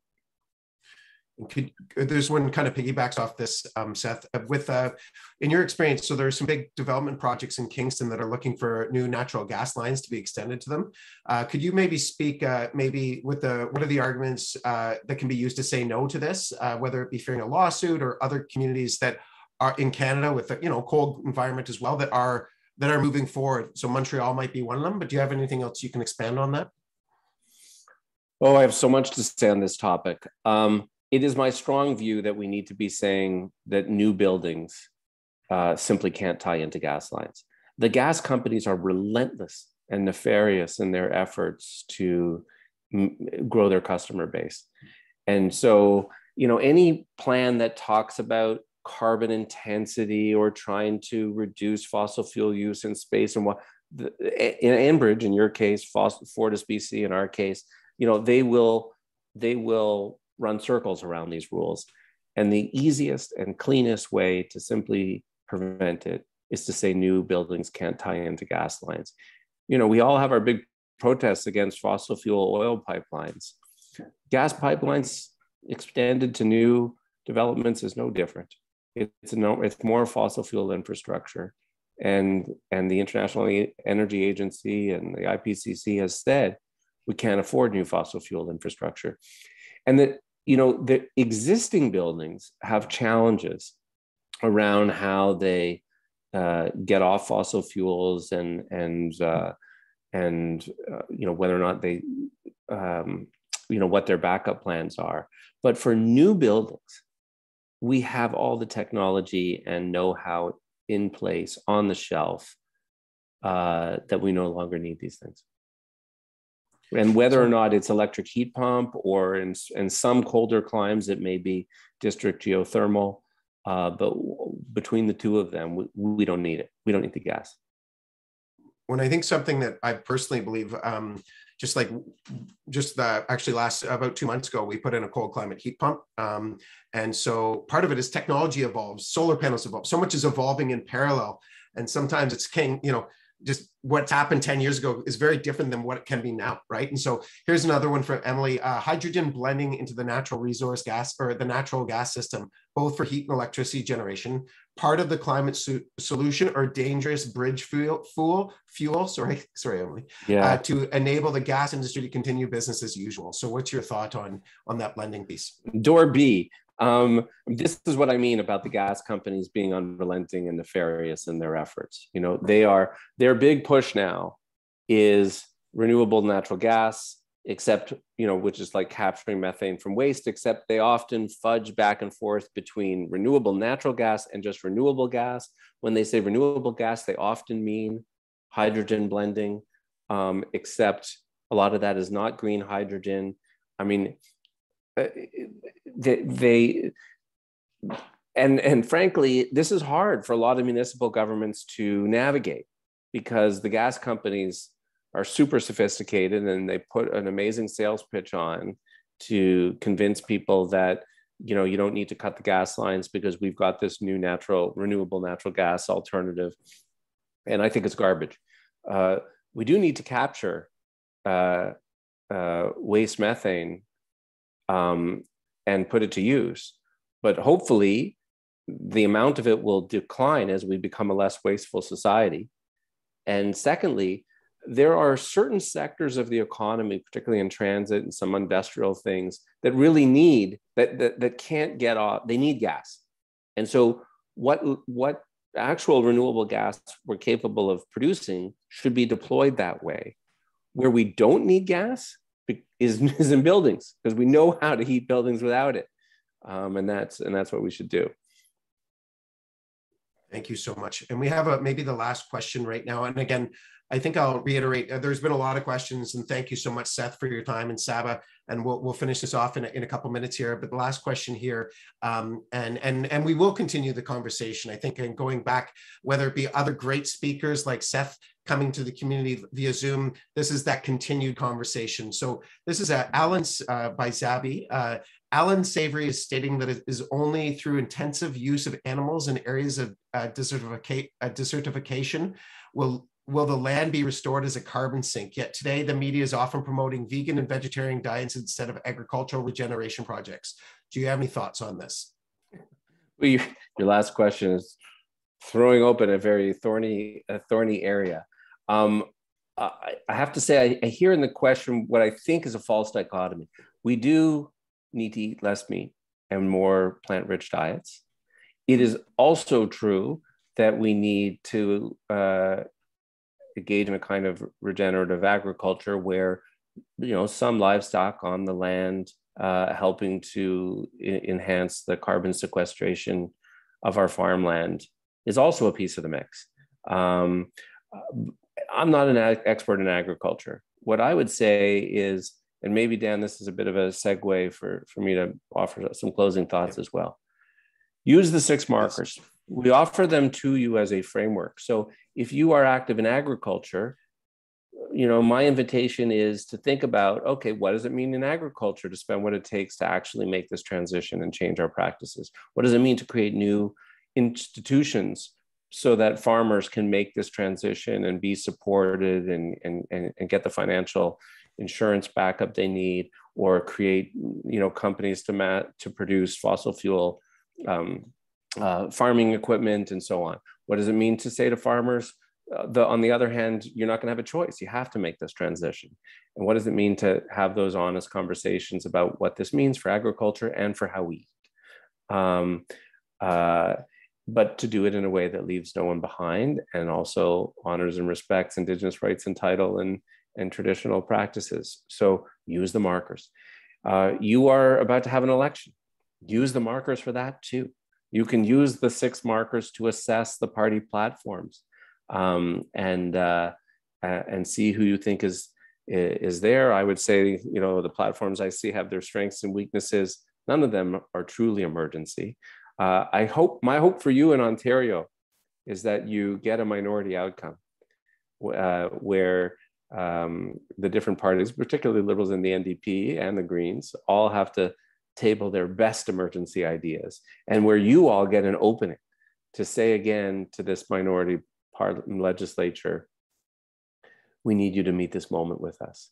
There's one kind of piggybacks off this, Seth, with in your experience, so there's some big development projects in Kingston that are looking for new natural gas lines to be extended to them. Could you maybe speak maybe with what are the arguments that can be used to say no to this, whether it be fearing a lawsuit or other communities that are in Canada with a cold environment as well that are moving forward? So Montreal might be one of them, but do you have anything else you can expand on that? Oh, I have so much to say on this topic. It is my strong view that we need to be saying that new buildings simply can't tie into gas lines. The gas companies are relentless and nefarious in their efforts to grow their customer base. And so, any plan that talks about carbon intensity or trying to reduce fossil fuel use in space and what, in Enbridge, in your case, FortisBC, in our case, they will run circles around these rules. And the easiest and cleanest way to simply prevent it is to say new buildings can't tie into gas lines. We all have our big protests against fossil fuel oil pipelines. Gas pipelines extended to new developments is no different. It's more fossil fuel infrastructure. And the International Energy Agency and the IPCC has said we can't afford new fossil fuel infrastructure. And that, the existing buildings have challenges around how they get off fossil fuels and whether or not they, what their backup plans are. But for new buildings, we have all the technology and know-how in place on the shelf that we no longer need these things. And whether or not it's electric heat pump, or in some colder climes, it may be district geothermal, but between the two of them, we don't need it. We don't need the gas. When I think something that I personally believe, actually about 2 months ago, we put in a cold climate heat pump. And so part of it is technology evolves, solar panels evolve, so much is evolving in parallel. And sometimes it's just what's happened 10 years ago is very different than what it can be now, right? And so here's another one for Emily, hydrogen blending into the natural resource gas or the natural gas system, both for heat and electricity generation, part of the climate solution or dangerous bridge fuel, sorry, Emily, to enable the gas industry to continue business as usual. So what's your thought on that blending piece? Door B. This is what I mean about the gas companies being unrelenting and nefarious in their efforts. Their big push now is renewable natural gas, except, which is like capturing methane from waste, except they often fudge back and forth between renewable natural gas and just renewable gas. When they say renewable gas, they often mean hydrogen blending, except a lot of that is not green hydrogen. I mean, and frankly, this is hard for a lot of municipal governments to navigate, because the gas companies are super sophisticated and they put an amazing sales pitch on to convince people that, you don't need to cut the gas lines because we've got this new renewable natural gas alternative. And I think it's garbage. We do need to capture waste methane and put it to use. But hopefully the amount of it will decline as we become a less wasteful society. And secondly, there are certain sectors of the economy, particularly in transit and some industrial things, that really need, that can't get off, they need gas. And so what actual renewable gas we're capable of producing should be deployed that way. Where we don't need gas is in buildings, because we know how to heat buildings without it. And that's what we should do. Thank you so much. And we have maybe the last question right now. And again, I think I'll reiterate, there's been a lot of questions, and thank you so much, Seth, for your time, and Saba, and we'll finish this off in a couple minutes here. But the last question here, and we will continue the conversation, I think, and going back, whether it be other great speakers like Seth coming to the community via Zoom, this is that continued conversation. So this is Alan by Zabi. Alan Savory is stating that it is only through intensive use of animals in areas of desertification will the land be restored as a carbon sink. Yet today, the media is often promoting vegan and vegetarian diets instead of agricultural regeneration projects. Do you have any thoughts on this? Well, your last question is throwing open a very thorny area. I have to say, I hear in the question what I think is a false dichotomy. We do need to eat less meat and more plant-rich diets. It is also true that we need to engage in a kind of regenerative agriculture where, some livestock on the land helping to enhance the carbon sequestration of our farmland is also a piece of the mix. I'm not an expert in agriculture. What I would say is, and maybe Dan, this is a bit of a segue for me to offer some closing thoughts as well. Use the 6 markers. Yes. We offer them to you as a framework. So if you are active in agriculture, my invitation is to think about, okay, what does it mean in agriculture to spend what it takes to actually make this transition and change our practices? What does it mean to create new institutions so that farmers can make this transition and be supported and get the financial insurance backup they need, or create, companies to produce fossil fuel farming equipment and so on. What does it mean to say to farmers, on the other hand, you're not going to have a choice. You have to make this transition. And what does it mean to have those honest conversations about what this means for agriculture and for how we eat? But to do it in a way that leaves no one behind and also honors and respects Indigenous rights and title and traditional practices. So use the markers. You are about to have an election. Use the markers for that too. You can use the 6 markers to assess the party platforms and see who you think is there. I would say, you know, the platforms I see have their strengths and weaknesses. None of them are truly emergency. My hope for you in Ontario is that you get a minority outcome where the different parties, particularly Liberals and the NDP and the Greens, all have to table their best emergency ideas, and where you all get an opening to say again to this minority legislature, we need you to meet this moment with us.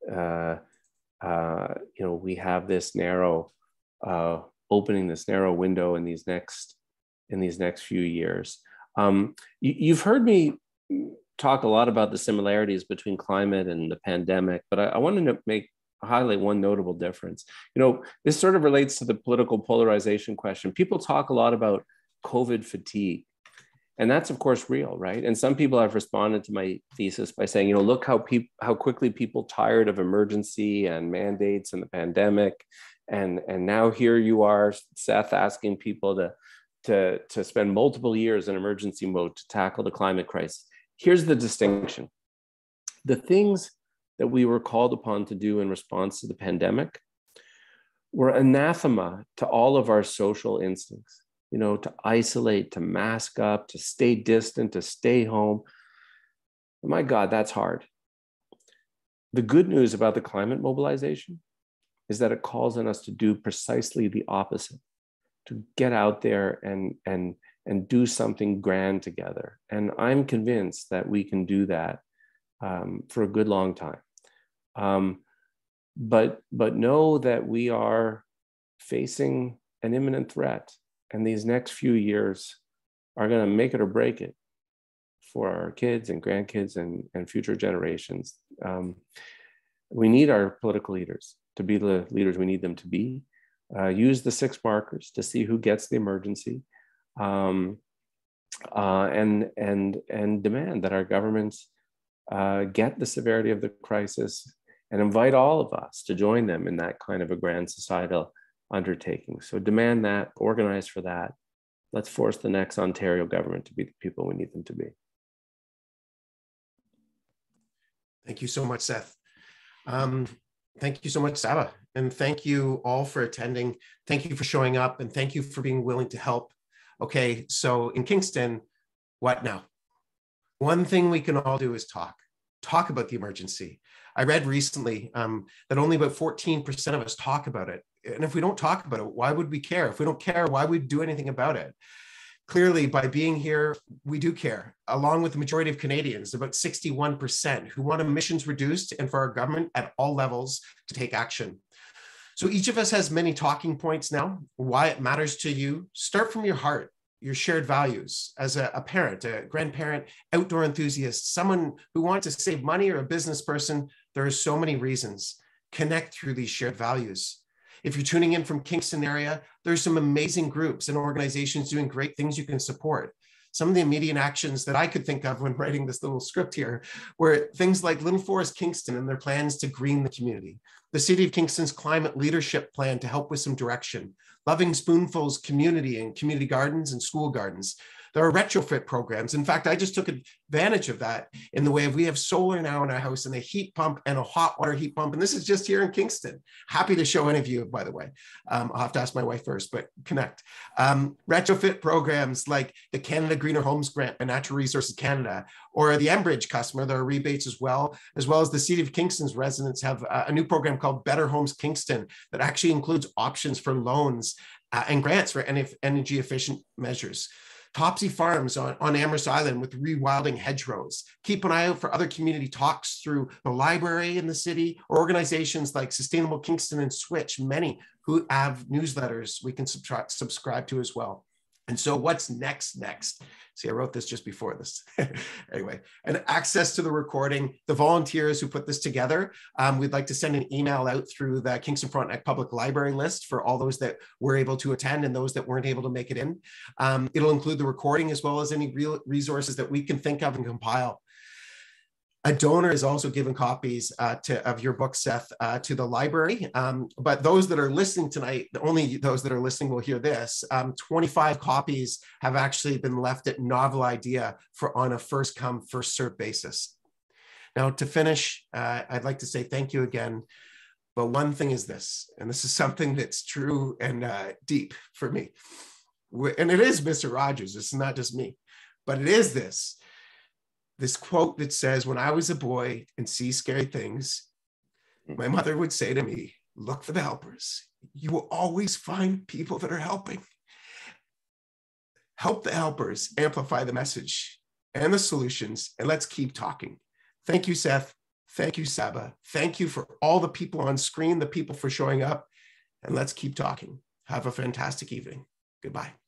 You know, we have this narrow opening, this narrow window in these next few years. You've heard me talk a lot about the similarities between climate and the pandemic, but I wanted to highlight one notable difference. You know, this sort of relates to the political polarization question. People talk a lot about COVID fatigue, and that's of course real, right? And some people have responded to my thesis by saying, you know, look how quickly people tired of emergency and mandates and the pandemic, and now here you are, Seth, asking people to spend multiple years in emergency mode to tackle the climate crisis. Here's the distinction: the things that we were called upon to do in response to the pandemic were anathema to all of our social instincts, you know, to isolate, to mask up, to stay distant, to stay home. My God, that's hard. The good news about the climate mobilization is that it calls on us to do precisely the opposite, to get out there and do something grand together. And I'm convinced that we can do that for a good long time. But know that we are facing an imminent threat, and these next few years are going to make it or break it for our kids and grandkids and future generations. We need our political leaders to be the leaders we need them to be. Use the 6 markers to see who gets the emergency, and demand that our governments get the severity of the crisis, and invite all of us to join them in that kind of a grand societal undertaking. So demand that, organize for that. Let's force the next Ontario government to be the people we need them to be. Thank you so much, Seth. Thank you so much, Saba. And thank you all for attending. Thank you for showing up, and thank you for being willing to help. Okay, so in Kingston, what now? One thing we can all do is talk about the emergency. I read recently that only about 14% of us talk about it. And if we don't talk about it, why would we care? If we don't care, why would we do anything about it? Clearly, by being here, we do care, along with the majority of Canadians, about 61%, who want emissions reduced and for our government at all levels to take action. So each of us has many talking points now, why it matters to you. Start from your heart, your shared values as a parent, a grandparent, outdoor enthusiast, someone who wants to save money, or a business person. There are so many reasons. Connect through these shared values. If you're tuning in from Kingston area, there's some amazing groups and organizations doing great things you can support. Some of the immediate actions that I could think of when writing this little script here were things like Little Forest Kingston and their plans to green the community, the City of Kingston's climate leadership plan to help with some direction, Loving Spoonful's community and community gardens and school gardens. There are retrofit programs. In fact, I just took advantage of that in the way of we have solar now in our house and a heat pump and a hot water heat pump. And this is just here in Kingston. Happy to show any of you, by the way. I'll have to ask my wife first, but connect. Retrofit programs like the Canada Greener Homes Grant by Natural Resources Canada, or the Enbridge customer, there are rebates as well as the City of Kingston's residents have a new program called Better Homes Kingston that actually includes options for loans and grants for energy efficient measures. Topsy Farms on Amherst Island with rewilding hedgerows. Keep an eye out for other community talks through the library in the city, or organizations like Sustainable Kingston and Switch, many who have newsletters we can subscribe to as well. And so what's next? See, I wrote this just before this. Anyway, and access to the recording, the volunteers who put this together, we'd like to send an email out through the Kingston Frontenac Public Library list for all those that were able to attend and those that weren't able to make it in. It'll include the recording as well as any real resources that we can think of and compile. A donor is also given copies of your book, Seth, to the library. But those that are listening tonight, only those that are listening will hear this. 25 copies have actually been left at Novel Idea on a first come, first served basis. Now, to finish, I'd like to say thank you again. But one thing is this, and this is something that's true and deep for me. And it is Mr. Rogers, it's not just me, but it is this quote that says, when I was a boy and see scary things, my mother would say to me, look for the helpers. You will always find people that are helping. Help the helpers amplify the message and the solutions, and let's keep talking. Thank you, Seth. Thank you, Saba. Thank you for all the people on screen, the people for showing up, and let's keep talking. Have a fantastic evening. Goodbye.